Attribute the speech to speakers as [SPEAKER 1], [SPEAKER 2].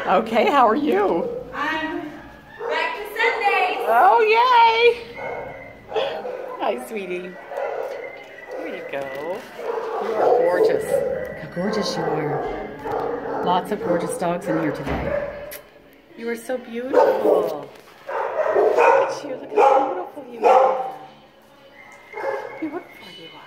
[SPEAKER 1] Okay, how are you?
[SPEAKER 2] I'm back to Sundays.
[SPEAKER 1] Oh, yay! Hi, sweetie. Here you go. You are gorgeous. Look how gorgeous you are. Lots of gorgeous dogs in here today. You are so beautiful. Look at you. Look how beautiful you are. Beautiful you are.